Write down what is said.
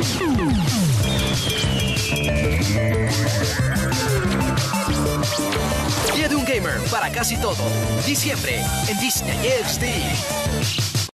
Día de un gamer para casi todo. Diciembre en Disney XD.